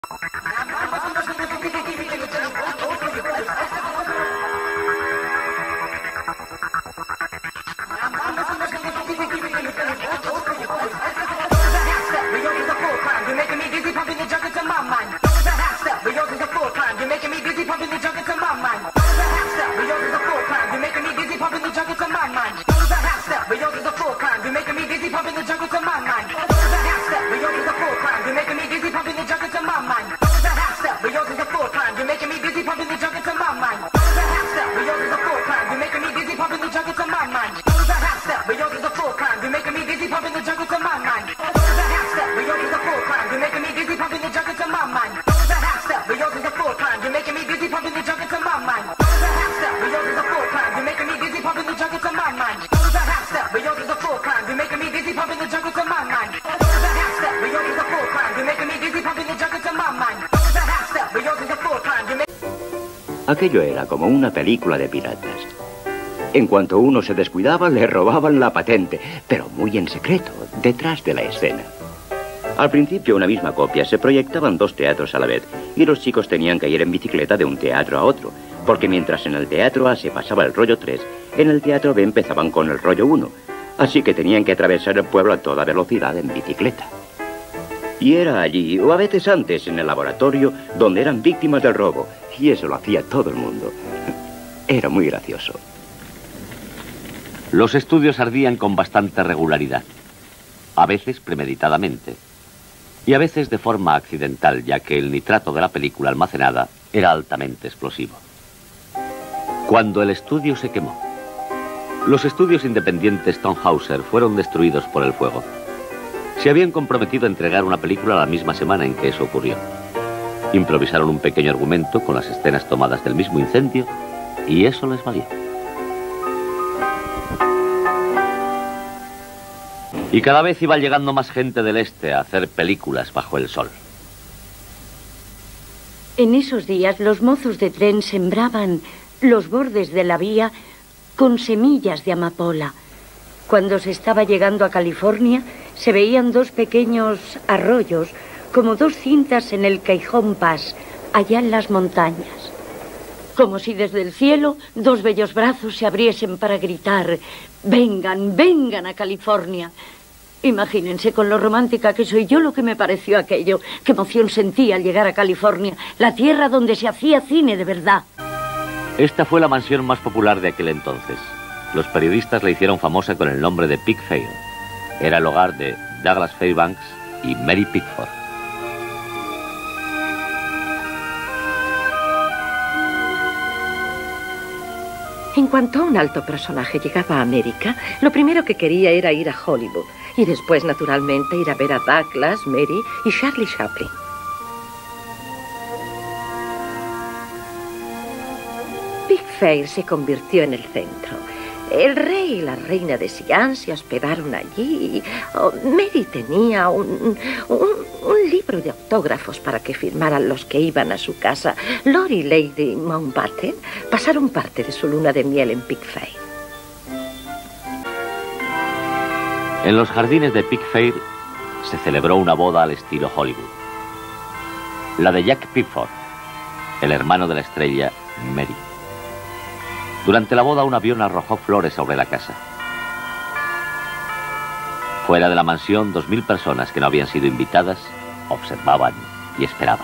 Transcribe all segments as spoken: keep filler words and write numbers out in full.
Aquello era como una película de piratas. En cuanto uno se descuidaba, le robaban la patente, pero muy en secreto, detrás de la escena. Al principio, una misma copia, se proyectaban dos teatros a la vez, y los chicos tenían que ir en bicicleta de un teatro a otro, porque mientras en el teatro A se pasaba el rollo tres, en el teatro B empezaban con el rollo uno, así que tenían que atravesar el pueblo a toda velocidad en bicicleta. Y era allí, o a veces antes, en el laboratorio, donde eran víctimas del robo, y eso lo hacía todo el mundo. Era muy gracioso. Los estudios ardían con bastante regularidad, a veces premeditadamente, y a veces de forma accidental, ya que el nitrato de la película almacenada era altamente explosivo. Cuando el estudio se quemó, los estudios independientes Tonhauser fueron destruidos por el fuego. Se habían comprometido a entregar una película la misma semana en que eso ocurrió. Improvisaron un pequeño argumento con las escenas tomadas del mismo incendio y eso les valió. Y cada vez iba llegando más gente del este a hacer películas bajo el sol. En esos días los mozos de tren sembraban los bordes de la vía con semillas de amapola. Cuando se estaba llegando a California, se veían dos pequeños arroyos, como dos cintas en el Caijón Pass, allá en las montañas. Como si desde el cielo dos bellos brazos se abriesen para gritar: ¡vengan, vengan a California! Imagínense con lo romántica que soy yo lo que me pareció aquello. Qué emoción sentí al llegar a California, la tierra donde se hacía cine de verdad. Esta fue la mansión más popular de aquel entonces. Los periodistas la hicieron famosa con el nombre de Pickfair. Era el hogar de Douglas Fairbanks y Mary Pickford. En cuanto un alto personaje llegaba a América, lo primero que quería era ir a Hollywood. Y después, naturalmente, ir a ver a Douglas, Mary y Charlie Chaplin. Pickfair se convirtió en el centro. El rey y la reina de Siam se hospedaron allí. Oh, Mary tenía un, un, un libro de autógrafos para que firmaran los que iban a su casa. Lord y Lady Mountbatten pasaron parte de su luna de miel en Pickfair. En los jardines de Pickfair se celebró una boda al estilo Hollywood. La de Jack Pickford, el hermano de la estrella Mary. Durante la boda un avión arrojó flores sobre la casa. Fuera de la mansión, dos mil personas que no habían sido invitadas observaban y esperaban.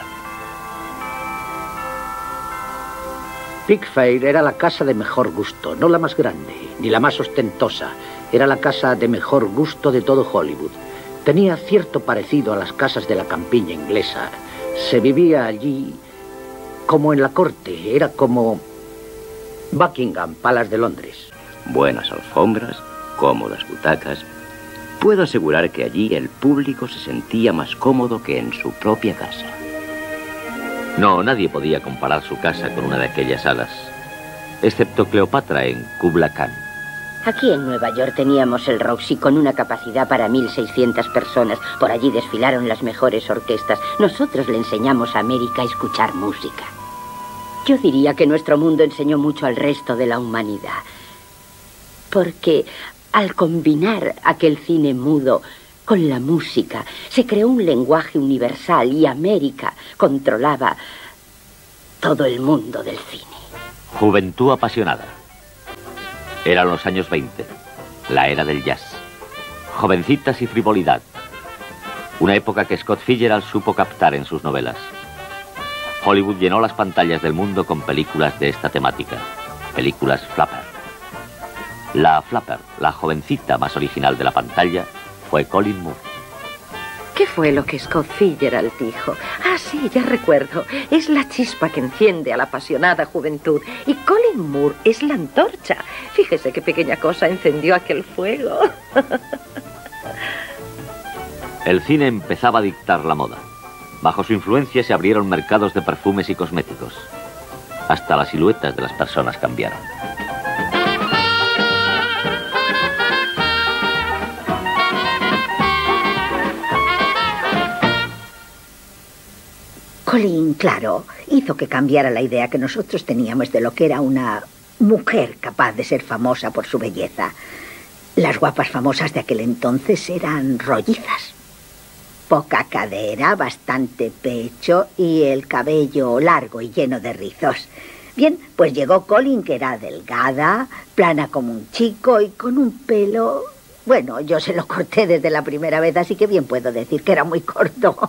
Pickfair era la casa de mejor gusto, no la más grande, ni la más ostentosa. Era la casa de mejor gusto de todo Hollywood. Tenía cierto parecido a las casas de la campiña inglesa. Se vivía allí como en la corte, era como Buckingham Palace de Londres. Buenas alfombras, cómodas butacas. Puedo asegurar que allí el público se sentía más cómodo que en su propia casa. No, nadie podía comparar su casa con una de aquellas salas, excepto Cleopatra en Kubla Khan. Aquí en Nueva York teníamos el Roxy con una capacidad para mil seiscientas personas. Por allí desfilaron las mejores orquestas. Nosotros le enseñamos a América a escuchar música. Yo diría que nuestro mundo enseñó mucho al resto de la humanidad. Porque al combinar aquel cine mudo Con la música se creó un lenguaje universal y América controlaba todo el mundo del cine. Juventud apasionada. Eran los años veinte, la era del jazz. Jovencitas y frivolidad. Una época que Scott Fitzgerald supo captar en sus novelas. Hollywood llenó las pantallas del mundo con películas de esta temática. Películas flapper. La flapper, la jovencita más original de la pantalla, fue Colleen Moore. ¿Qué fue lo que Scott Fitzgerald dijo? Ah, sí, ya recuerdo. Es la chispa que enciende a la apasionada juventud. Y Colleen Moore es la antorcha. Fíjese qué pequeña cosa encendió aquel fuego. El cine empezaba a dictar la moda. Bajo su influencia se abrieron mercados de perfumes y cosméticos. Hasta las siluetas de las personas cambiaron. Colleen, claro, hizo que cambiara la idea que nosotros teníamos de lo que era una mujer capaz de ser famosa por su belleza. Las guapas famosas de aquel entonces eran rollizas. Poca cadera, bastante pecho y el cabello largo y lleno de rizos. Bien, pues llegó Colleen, que era delgada, plana como un chico y con un pelo... Bueno, yo se lo corté desde la primera vez, así que bien puedo decir que era muy corto.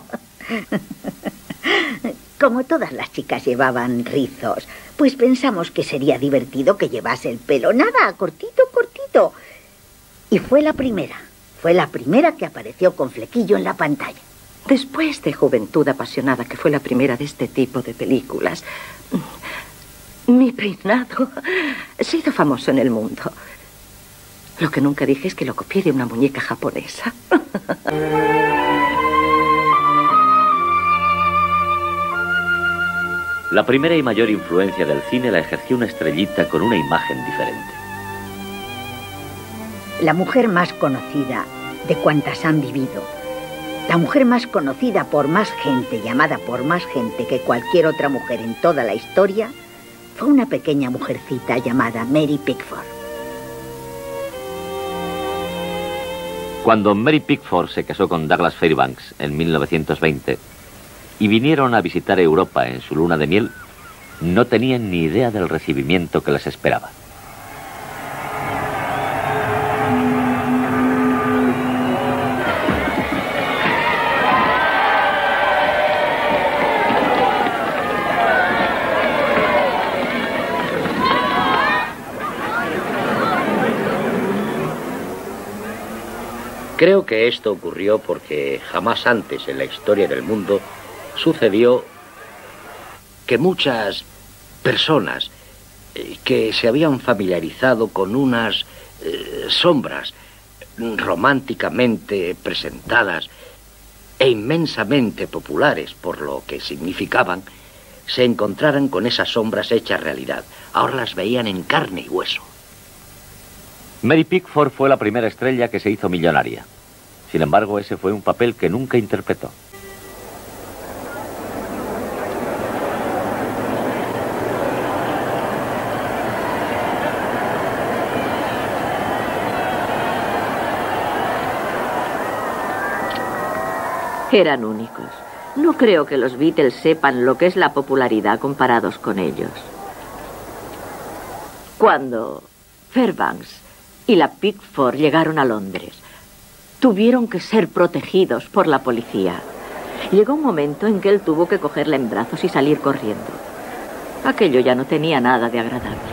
Como todas las chicas llevaban rizos, pues pensamos que sería divertido que llevase el pelo nada, cortito, cortito. Y fue la primera, fue la primera que apareció con flequillo en la pantalla. Después de Juventud apasionada, que fue la primera de este tipo de películas, mi peinado se hizo famoso en el mundo. Lo que nunca dije es que lo copié de una muñeca japonesa. La primera y mayor influencia del cine la ejerció una estrellita con una imagen diferente. La mujer más conocida de cuantas han vivido. La mujer más conocida por más gente, llamada por más gente que cualquier otra mujer en toda la historia, fue una pequeña mujercita llamada Mary Pickford. Cuando Mary Pickford se casó con Douglas Fairbanks en mil novecientos veinte y vinieron a visitar Europa en su luna de miel, no tenían ni idea del recibimiento que les esperaba. Creo que esto ocurrió porque jamás antes en la historia del mundo sucedió que muchas personas eh, que se habían familiarizado con unas eh, sombras románticamente presentadas e inmensamente populares por lo que significaban, se encontraran con esas sombras hechas realidad. Ahora las veían en carne y hueso. Mary Pickford fue la primera estrella que se hizo millonaria. Sin embargo, ese fue un papel que nunca interpretó. Eran únicos. No creo que los Beatles sepan lo que es la popularidad comparados con ellos. Cuando Fairbanks y la Pickford llegaron a Londres, tuvieron que ser protegidos por la policía. Llegó un momento en que él tuvo que cogerla en brazos y salir corriendo. Aquello ya no tenía nada de agradable.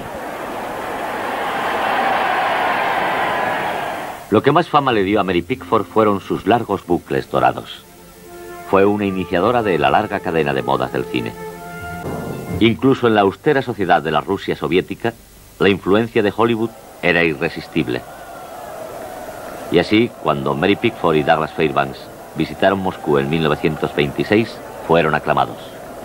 Lo que más fama le dio a Mary Pickford fueron sus largos bucles dorados. Fue una iniciadora de la larga cadena de modas del cine. Incluso en la austera sociedad de la Rusia soviética, la influencia de Hollywood era irresistible. Y así, cuando Mary Pickford y Douglas Fairbanks visitaron Moscú en mil novecientos veintiséis, fueron aclamados.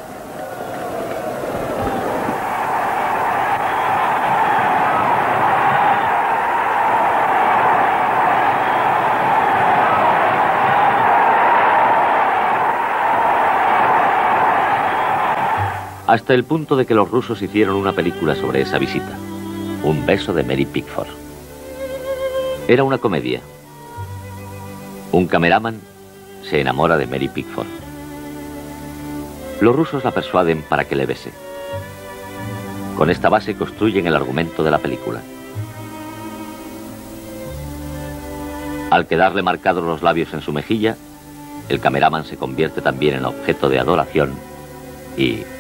Hasta el punto de que los rusos hicieron una película sobre esa visita. Un beso de Mary Pickford. Era una comedia. Un cameraman se enamora de Mary Pickford. Los rusos la persuaden para que le bese. Con esta base construyen el argumento de la película. Al quedarle marcados los labios en su mejilla, el cameraman se convierte también en objeto de adoración y